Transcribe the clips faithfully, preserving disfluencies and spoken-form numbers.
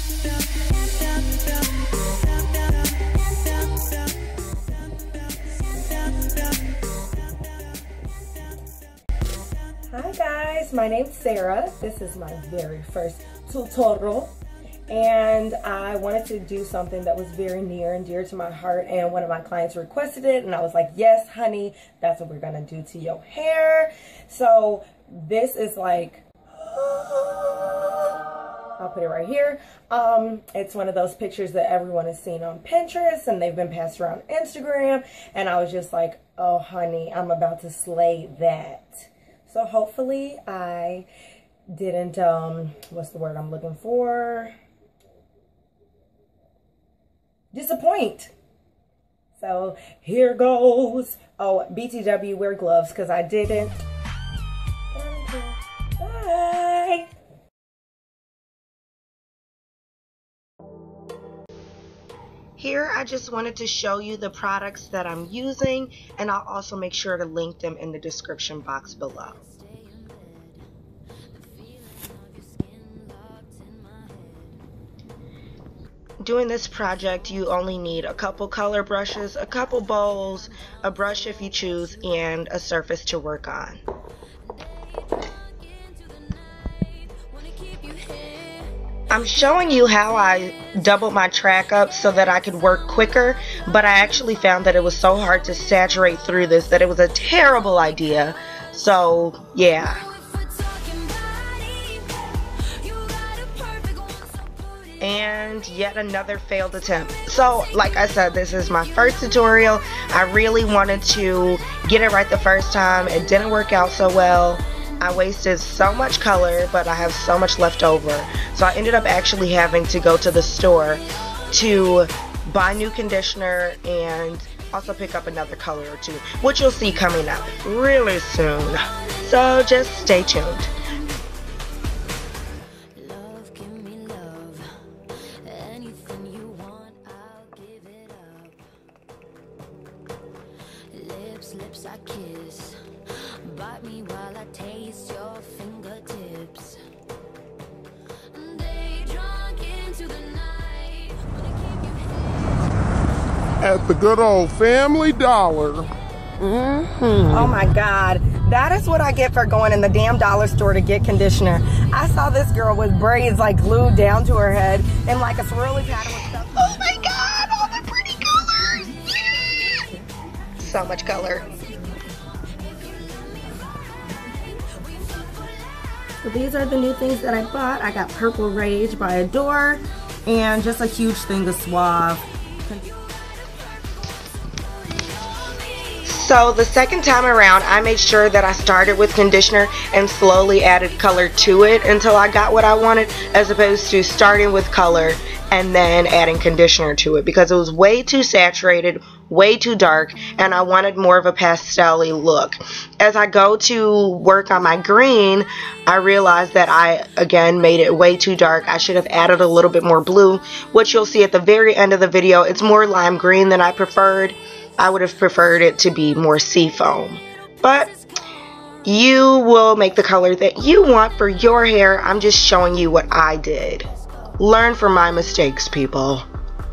Hi guys, my name's Sarah. This is my very first tutorial, and I wanted to do something that was very near and dear to my heart, and one of my clients requested it, and I was like, yes honey, that's what we're gonna do to your hair. So this is like, I'll put it right here. Um, it's one of those pictures that everyone has seen on Pinterest and they've been passed around Instagram, and I was just like, oh honey, I'm about to slay that. So hopefully I didn't, um, what's the word I'm looking for? Disappoint. So here goes. Oh, B T W, wear gloves because I didn't. Bye. Here, I just wanted to show you the products that I'm using, and I'll also make sure to link them in the description box below. Doing this project, you only need a couple color brushes, a couple bowls, a brush if you choose, and a surface to work on. I'm showing you how I doubled my track up so that I could work quicker, but I actually found that it was so hard to saturate through this that it was a terrible idea. So yeah. And yet another failed attempt. So like I said, this is my first tutorial. I really wanted to get it right the first time. It didn't work out so well. I wasted so much color, but I have so much left over. So I ended up actually having to go to the store to buy new conditioner and also pick up another color or two, which you'll see coming up really soon. So just stay tuned. Lips I kiss, bite me while I taste your fingertips. They drunk into the night, wanna keep you at the good old Family Dollar. Mm-hmm. Oh my God, that is what I get for going in the damn dollar store to get conditioner. I saw this girl with braids like glued down to her head and like a swirly pattern with stuff. Oh my God, all the pretty colors! Yeah! So much color. So these are the new things that I bought. I got Purple Rage by Adore and just a huge thing of Suave. So the second time around, I made sure that I started with conditioner and slowly added color to it until I got what I wanted, as opposed to starting with color and then adding conditioner to it, because it was way too saturated, way too dark, and I wanted more of a pastel-y look. As I go to work on my green, I realized that I again made it way too dark. I should have added a little bit more blue, which you'll see at the very end of the video. It's more lime green than I preferred. I would have preferred it to be more seafoam, but you will make the color that you want for your hair. I'm just showing you what I did. Learn from my mistakes, people.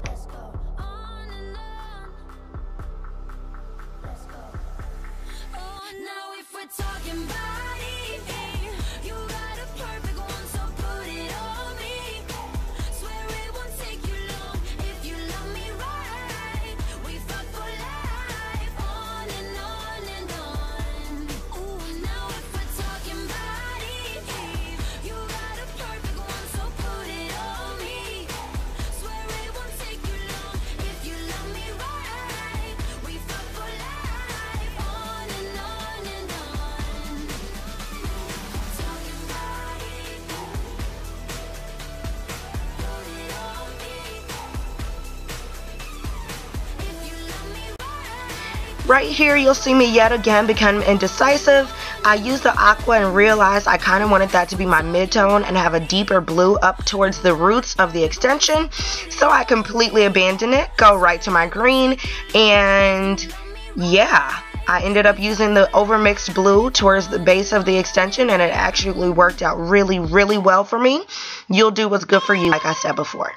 Right here, you'll see me yet again become indecisive. I used the aqua and realized I kind of wanted that to be my mid-tone and have a deeper blue up towards the roots of the extension. So I completely abandoned it, go right to my green, and yeah, I ended up using the overmixed blue towards the base of the extension, and it actually worked out really, really well for me. You'll do what's good for you, like I said before.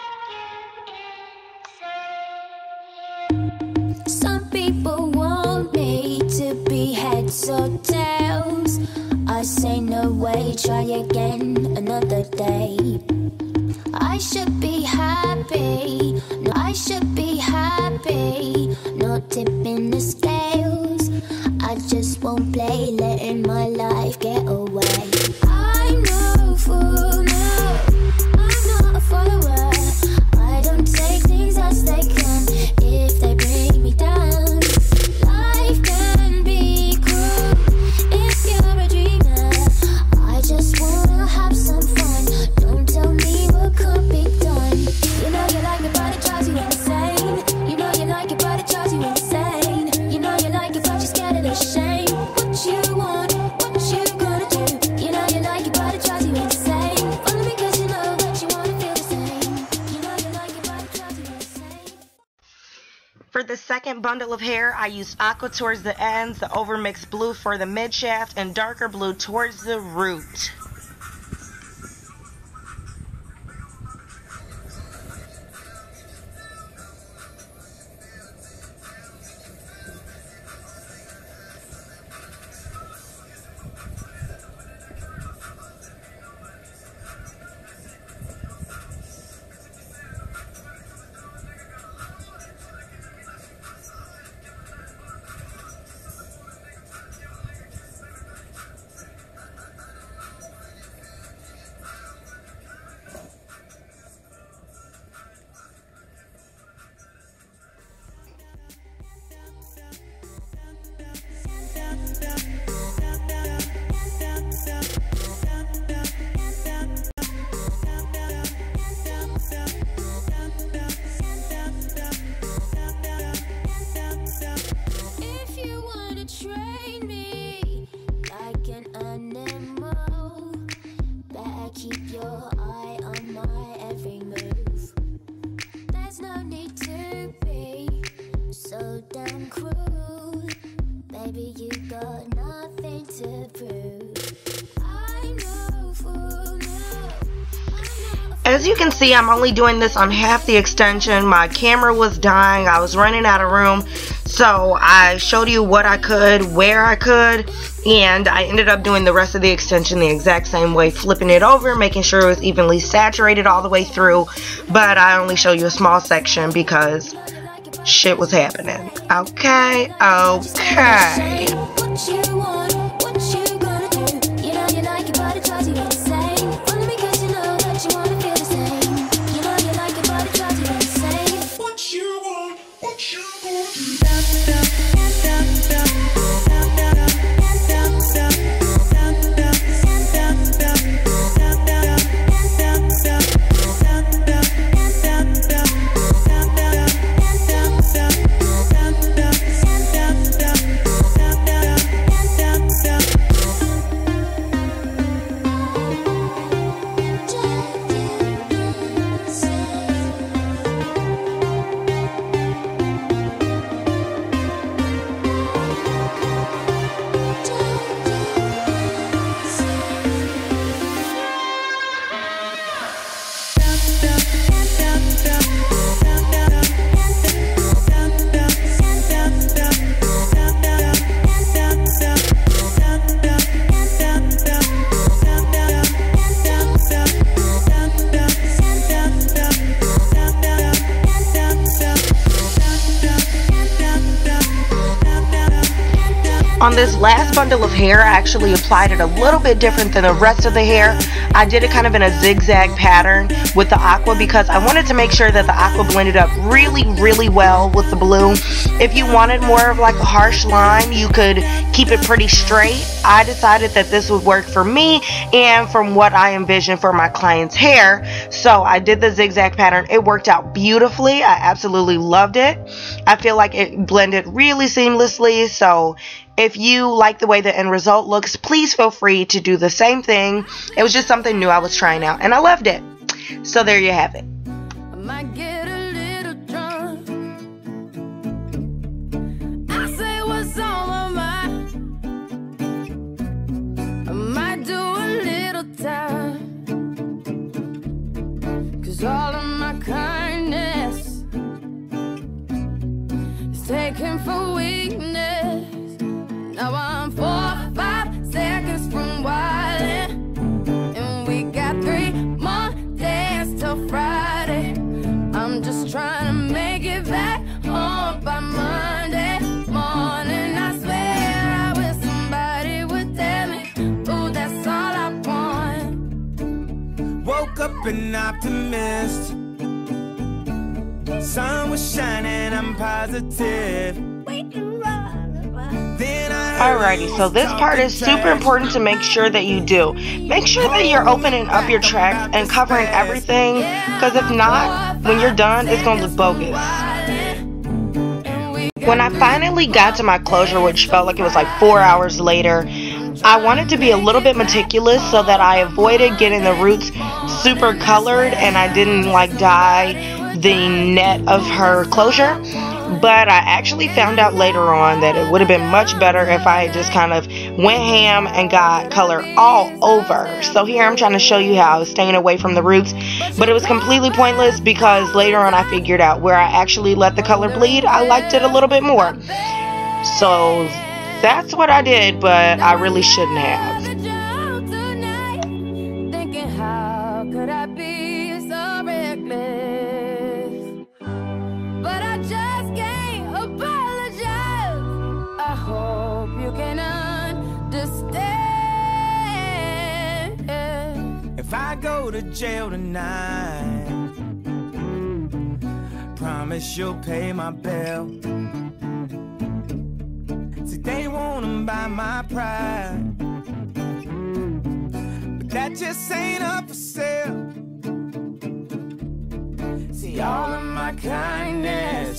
Some people want me to be heads or tails. I say no way, try again another day. I should be happy, no, I should be happy, not tipping the scales. I just won't play, letting my life get away. I'm no fool, no, I'm not a follower. I don't take things as they come, if they bring me down. Life can be cruel if you're a dreamer. I just wanna have some fun, don't tell me what could be done. You know you like it, but it drives you insane. You know you like it, but it drives you insane. You know you like it, but you're scared of the shame. What you want, what you gonna do? You know you like it, but it drives you insane. Only because you know that you wanna feel the same. You know you like it, but it drives you insane. For the second bundle of hair, I used aqua towards the ends, the overmixed blue for the mid shaft, and darker blue towards the root. If you wanna train me like an animal, better keep your eye on my every move. There's no need to be so damn cruel. Baby, you got nothing to prove. I'm no fool, no. I'm not a As you can see, I'm only doing this on half the extension. My camera was dying. I was running out of room. So I showed you what I could, where I could, and I ended up doing the rest of the extension the exact same way, flipping it over, making sure it was evenly saturated all the way through. But I only show you a small section because shit was happening. Okay, okay. what you want, what you gonna do? You know you like it, but it drives you insane. Only because you know that you wanna feel the same. You know you like it, but it drives you insane. What you want, what you gonna do? On this last bundle of hair, I actually applied it a little bit different than the rest of the hair. I did it kind of in a zigzag pattern with the aqua because I wanted to make sure that the aqua blended up really, really well with the blue. If you wanted more of like a harsh line, you could keep it pretty straight. I decided that this would work for me and from what I envisioned for my client's hair. So I did the zigzag pattern. It worked out beautifully. I absolutely loved it. I feel like it blended really seamlessly. So if you like the way the end result looks, please feel free to do the same thing. It was just something new I was trying out and I loved it. So there you have it. I might get a little drunk. I say what's on 'cause all of my kindness is taken for weakness. Now I'm four or five seconds from wildin', and we got three more days till Friday. I'm just trying to make it back home by Monday morning. I swear I wish somebody would tell me, ooh, that's all I want. Woke up an optimist. Sun was shining, I'm positive. Alrighty, so this part is super important to make sure that you do. Make sure that you're opening up your tracks and covering everything, because if not, when you're done, it's going to look bogus. When I finally got to my closure, which felt like it was like four hours later, I wanted to be a little bit meticulous so that I avoided getting the roots super colored and I didn't like dye the net of her closure. But I actually found out later on that it would have been much better if I just kind of went ham and got color all over. So here I'm trying to show you how I was staying away from the roots, but it was completely pointless because later on I figured out where I actually let the color bleed, I liked it a little bit more. So that's what I did, but I really shouldn't have. Thinking, how could I be so reckless? But I just can't apologize. I hope you can understand. If I go to jail tonight, promise you'll pay my bill. See, they wanna buy my pride, but that just ain't up for sale. See, all of my kindness,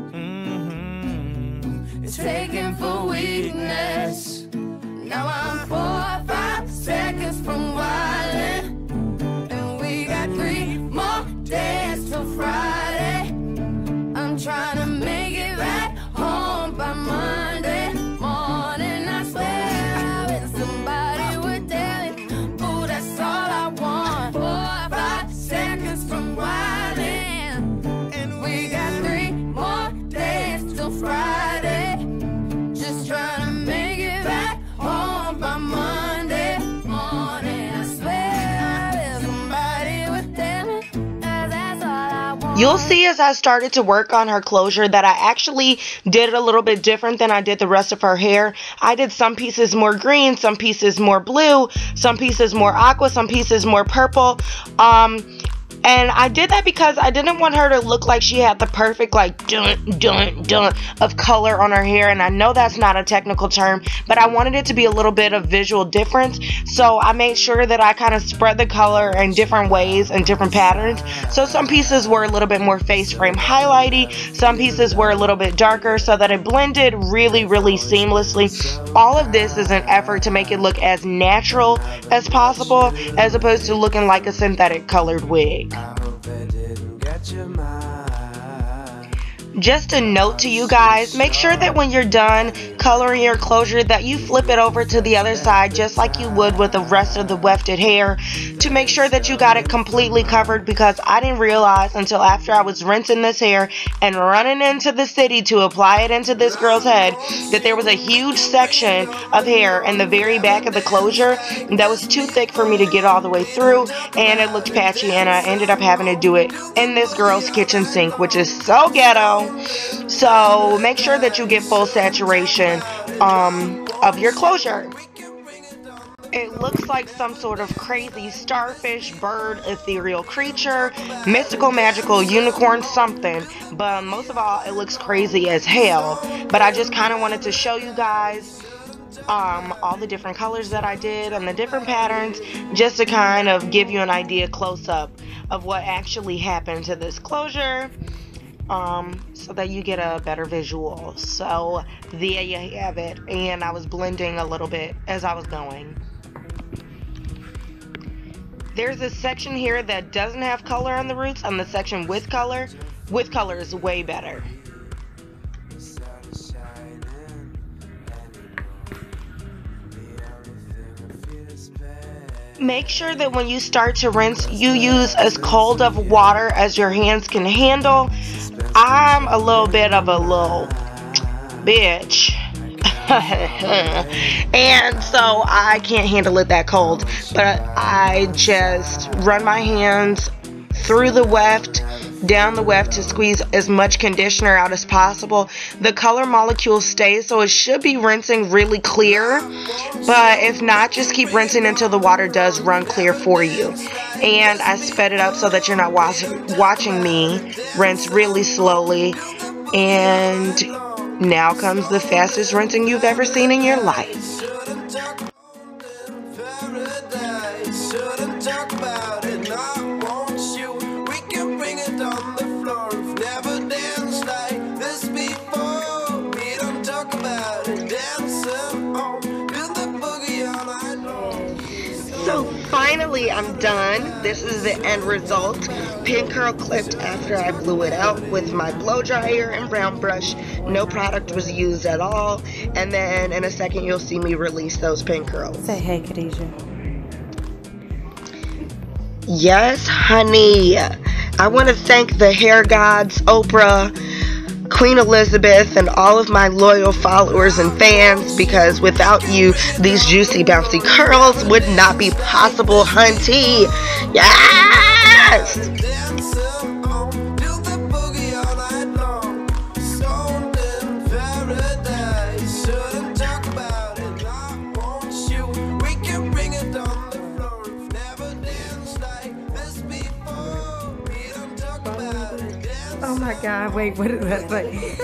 mm-hmm, is taken for weakness. Now I'm four or five seconds from wildin', and we got three more days till Friday. I'm trying to make it back home by Monday morning. I swear I wish somebody would tell me, ooh, that's all I want. Four or five seconds from wildin', and we got three more days till Friday. Just trying to make it back home by Monday morning. I swear I wish somebody would tell me, 'cause that's all I want. You'll see as I started to work on her closure that I actually did it a little bit different than I did the rest of her hair. I did some pieces more green, some pieces more blue, some pieces more aqua, some pieces more purple. Um, And I did that because I didn't want her to look like she had the perfect like dun dun dun of color on her hair, and I know that's not a technical term, but I wanted it to be a little bit of visual difference, so I made sure that I kind of spread the color in different ways and different patterns. So some pieces were a little bit more face frame highlighty, some pieces were a little bit darker, so that it blended really really seamlessly. All of this is an effort to make it look as natural as possible, as opposed to looking like a synthetic colored wig. Just a note to you guys, make sure that when you're done coloring your closure that you flip it over to the other side just like you would with the rest of the wefted hair, to make sure that you got it completely covered, because I didn't realize until after I was rinsing this hair and running into the city to apply it into this girl's head that there was a huge section of hair in the very back of the closure that was too thick for me to get all the way through, and it looked patchy, and I ended up having to do it in this girl's kitchen sink, which is so ghetto. So make sure that you get full saturation um, of your closure. It looks like some sort of crazy starfish, bird, ethereal creature, mystical, magical, unicorn, something. But most of all, it looks crazy as hell. But I just kind of wanted to show you guys um, all the different colors that I did and the different patterns, just to kind of give you an idea close up of what actually happened to this closure. Um, so that you get a better visual. So there you have it, and I was blending a little bit as I was going. There's a section here that doesn't have color on the roots, and the section with color with color is way better. Make sure that when you start to rinse, you use as cold of water as your hands can handle. I'm a little bit of a little bitch. And so I can't handle it that cold. But I just run my hands through the weft, down the weft to squeeze as much conditioner out as possible. The color molecule stays, so it should be rinsing really clear, but if not, just keep rinsing until the water does run clear for you. And I sped it up so that you're not watching watching me rinse really slowly. And now comes the fastest rinsing you've ever seen in your life. So finally I'm done. This is the end result. Pin curl clipped after I blew it out with my blow dryer and round brush. No product was used at all. And then in a second you'll see me release those pin curls. Say hey, Khadijah. Yes, honey. I want to thank the hair gods, Oprah, Queen Elizabeth, and all of my loyal followers and fans, because without you, these juicy bouncy curls would not be possible, hunty. Yes! Oh my God, wait, what is that say?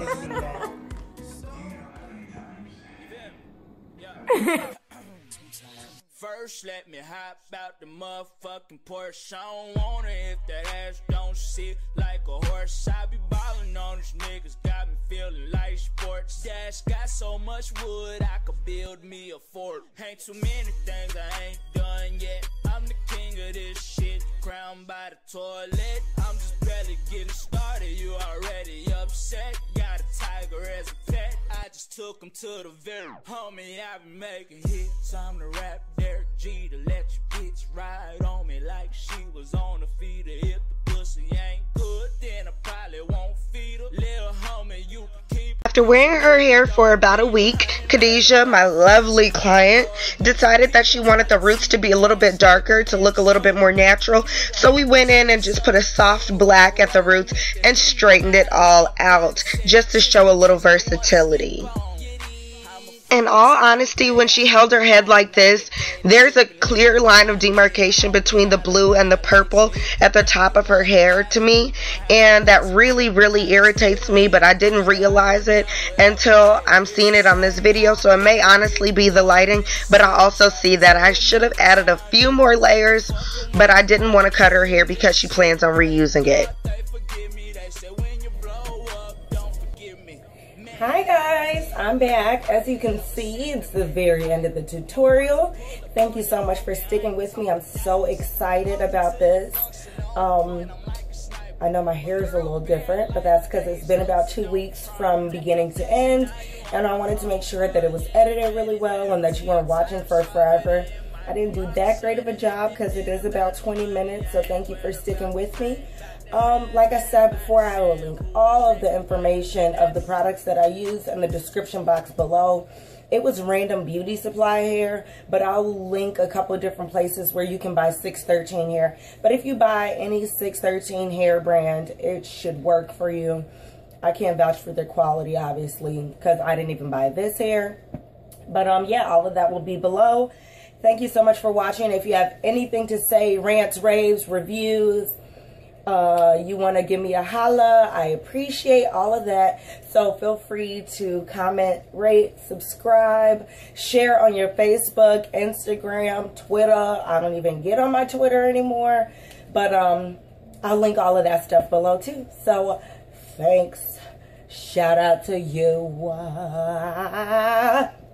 First, let me hop out the motherfucking Porsche. I don't want it if that ass don't sit like a horse. I be ballin' on these niggas, got me feeling like sports. Dash got so much wood, I could build me a fort. Ain't too many things I ain't done yet. I'm the king of this shit, crowned by the toilet. I'm just barely getting started, you already upset. Got a tiger as a pet, I just took him to the vet. Homie, I been making hits, I'm the rap Derek G to let your bitch ride on me like she was on the feeder. If the pussy ain't good, then I probably won't feed her. Little homie, you can keep. After wearing her hair for about a week, Khadijah, my lovely client, decided that she wanted the roots to be a little bit darker to look a little bit more natural. So we went in and just put a soft black at the roots and straightened it all out just to show a little versatility. In all honesty, when she held her head like this, there's a clear line of demarcation between the blue and the purple at the top of her hair to me, and that really, really irritates me, but I didn't realize it until I'm seeing it on this video, so it may honestly be the lighting, but I also see that I should have added a few more layers, but I didn't want to cut her hair because she plans on reusing it. Hi guys, I'm back. As you can see, it's the very end of the tutorial. Thank you so much for sticking with me. I'm so excited about this. Um, I know my hair is a little different, but that's because it's been about two weeks from beginning to end, and I wanted to make sure that it was edited really well and that you weren't watching for forever. I didn't do that great of a job because it is about twenty minutes, so thank you for sticking with me. Um, like I said before, I will link all of the information of the products that I use in the description box below. It was random beauty supply hair, but I'll link a couple of different places where you can buy six thirteen hair. But if you buy any six thirteen hair brand, it should work for you. I can't vouch for their quality, obviously, because I didn't even buy this hair. But um, yeah, all of that will be below. Thank you so much for watching. If you have anything to say, rants, raves, reviews, uh you want to give me a holla, I appreciate all of that. So feel free to comment, rate, subscribe, share on your Facebook, Instagram, Twitter. I don't even get on my Twitter anymore, but um I'll link all of that stuff below too. So thanks, shout out to you.